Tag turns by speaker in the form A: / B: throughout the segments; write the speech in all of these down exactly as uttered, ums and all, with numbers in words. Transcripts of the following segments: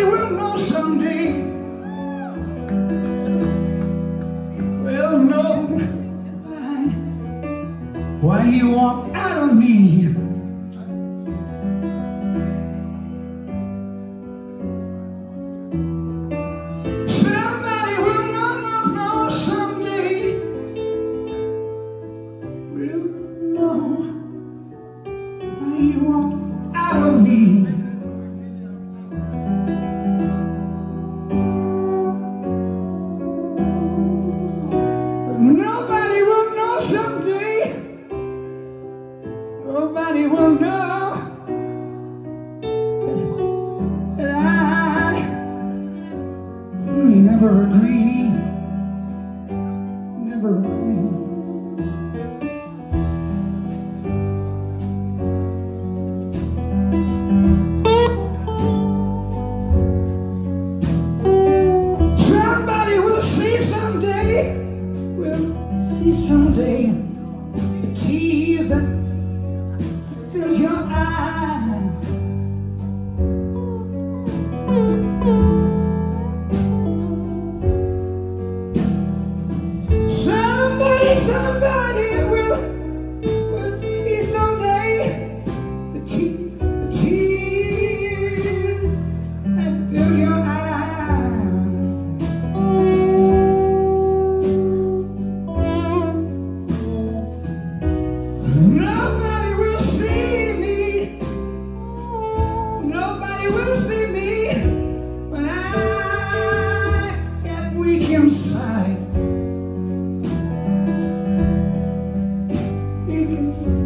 A: will know someday. Will know why, why you walked out of me. Somebody will know, know, know someday. Will know why you walked out of me. Nobody will know someday. Nobody will know that I never agreed, never agreed. Somebody will see someday. We'll see someday the tears that fill your eyes. Somebody, somebody will, will see someday the, te the tears that fill your eyes. Nobody will see me. Nobody will see me when I get weak inside. Weak inside.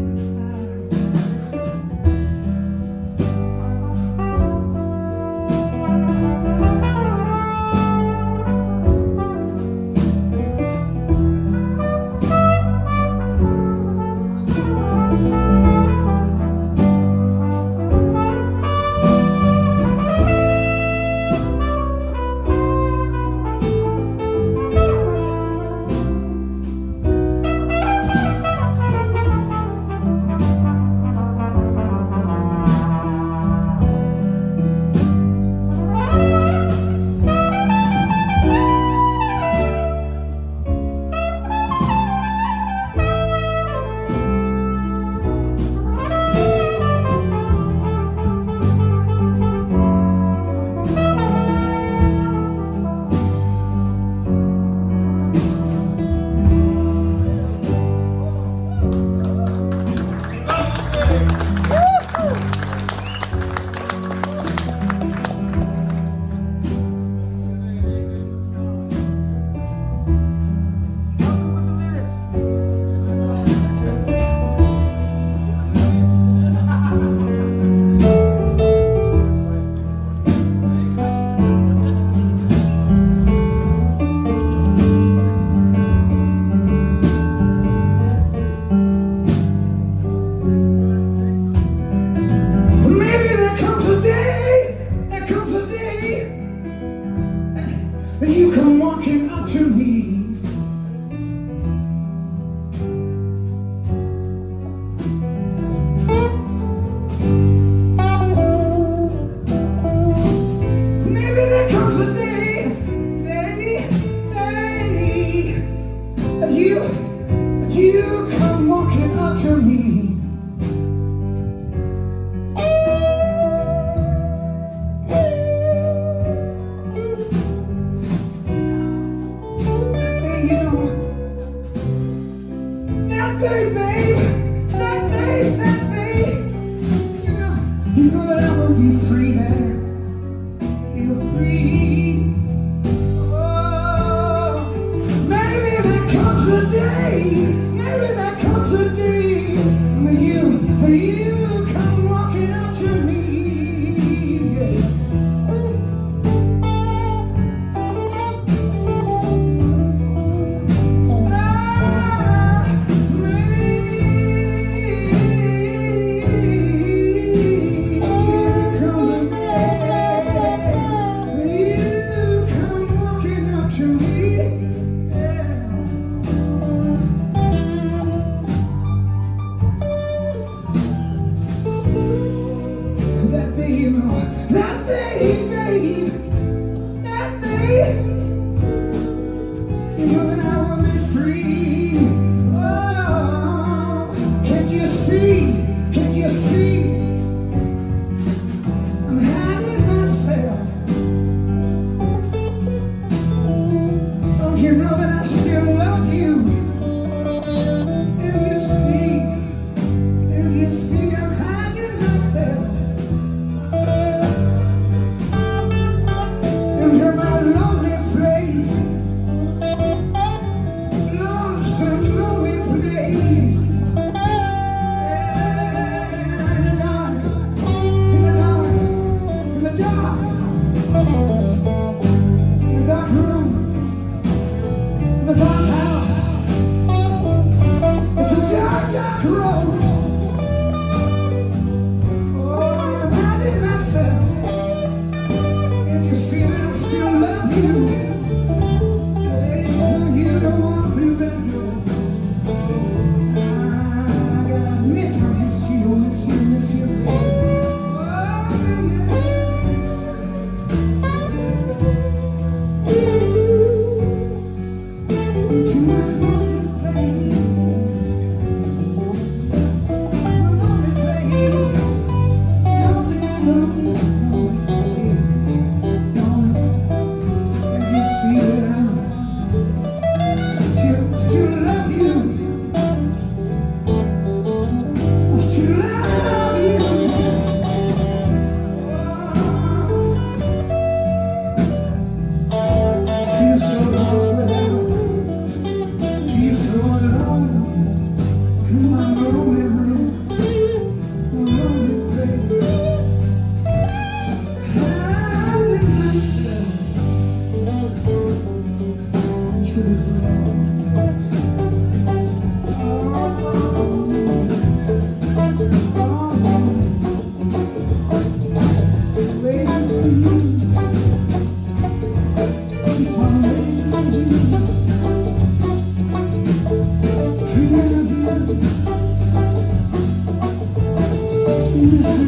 A: And you come walking up to me. Maybe there comes a day, day, day, that you, that you come walking up to me. That babe, babe, that babe, that babe, you know, you know that I will be free there, you're free. Oh, maybe there comes a day, maybe there comes a day when you, when you come walking up to me. Comes a day.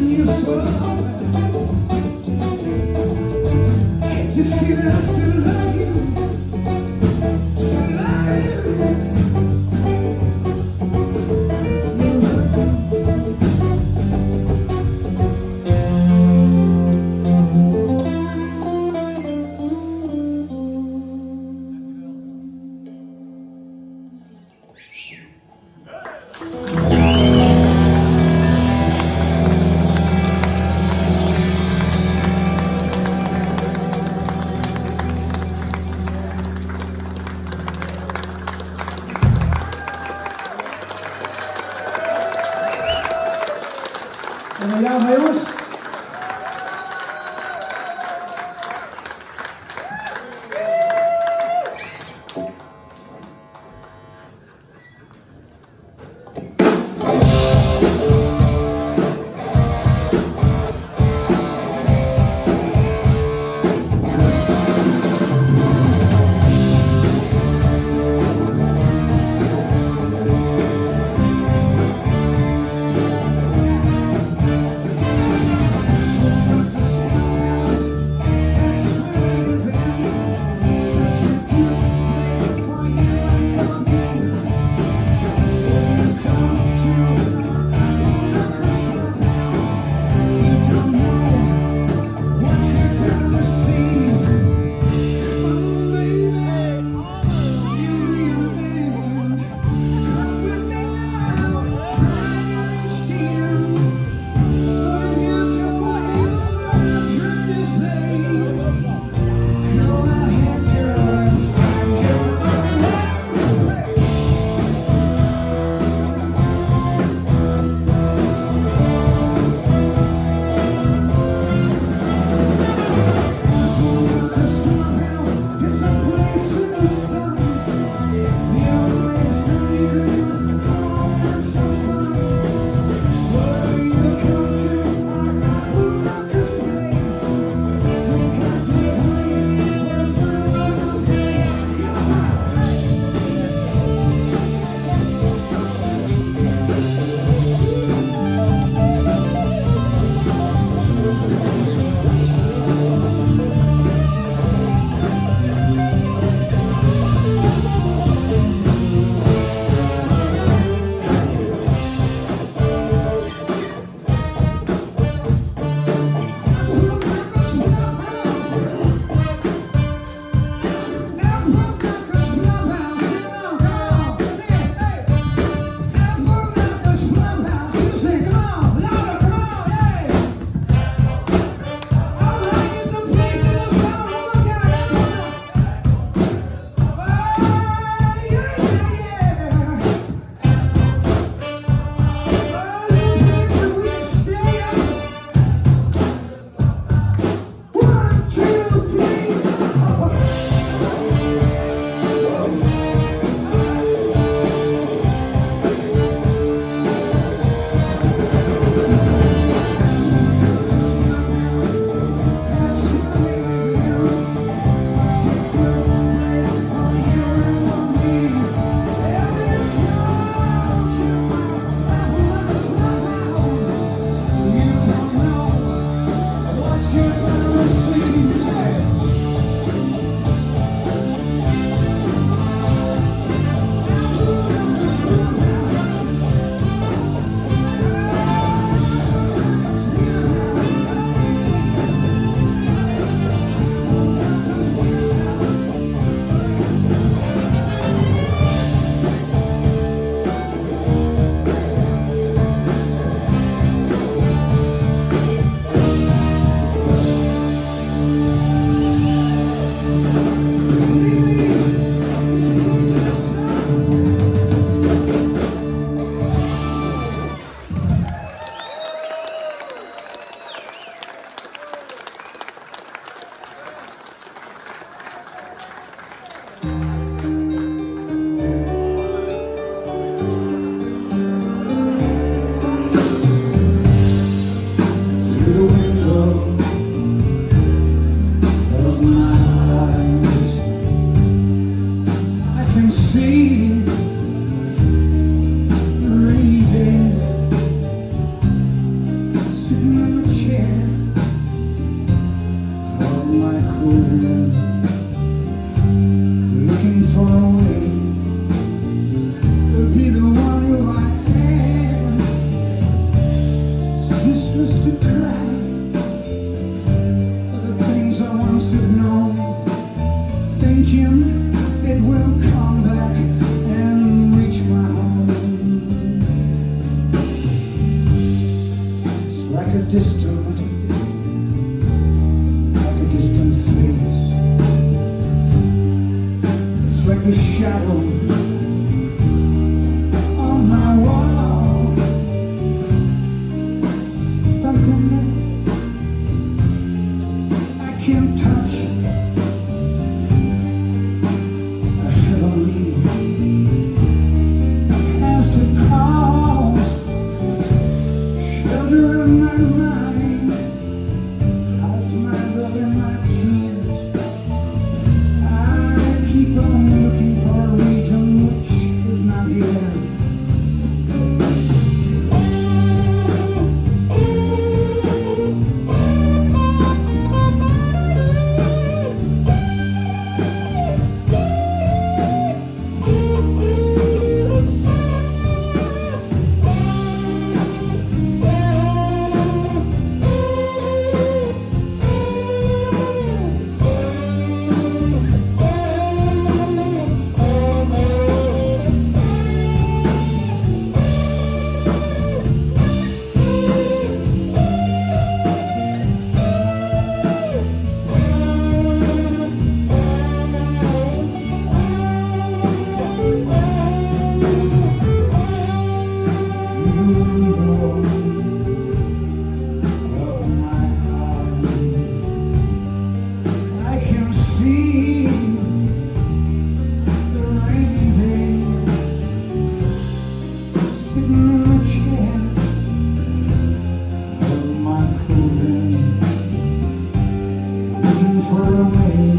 A: when you fall. Can't you see that I still love you? Still love you. Still love you. En dan jou, jongens. cooling, looking for a way to be the one who I am. It's useless to cry for the things I once have known, thinking it will come back and reach my home. It's like a distant like the shadows on my wall, something that I can't touch, a heavenly has to call, shelter in my mind, hides my love and my tears. I keep on looking for a region which is not here. For a way